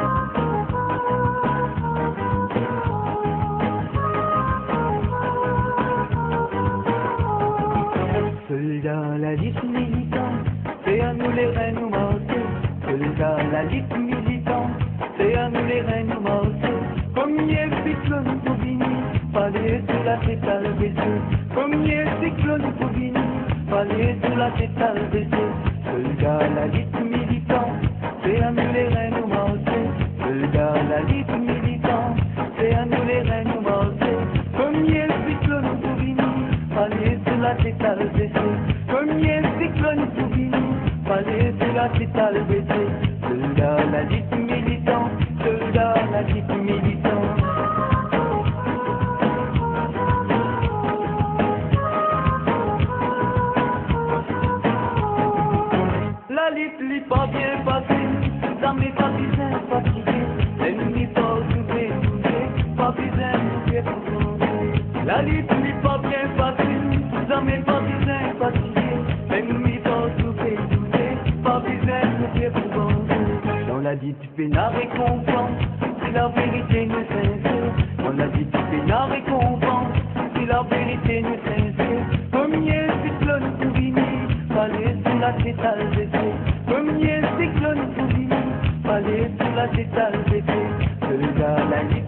Soldats, la liste militante, c'est à nous les reines ou morceaux. Soldats, la liste militante, c'est à nous les reines ou morceaux. Combien cyclone pour venir, fallait sous la tête à le baisser. Combien cyclone pour venir, fallait sous la tête à le baisser. Soldats, la liste militante, c'est à nous les reines ou morceaux. Soldats, la liste militante, c'est à nous les reines ou morceaux. Combien cyclone pour venir, fallait sous la tête à le baisser. Combien cyclone pour venir, fallait sous la tête à le baisser. Soldats, la liste militante, soldats, la liste militante. La liste n'est pas bien passée, ça m'est pas bien fatigué. L'ennemi pas occupé, pas bien occupé pour manger. La liste n'est pas bien passée, ça m'est pas bien fatigué. L'ennemi pas occupé, pas bien occupé pour manger. Dans la dite pénale récompense, si la vérité nous sincère. Dans la dite pénale récompense, si la vérité nous sincère. Combien cyclone pour venir, fallait sous la tête à le baisser. Combien cyclone pour venir, fallait sous la tête à le baisser. Soldats, la liste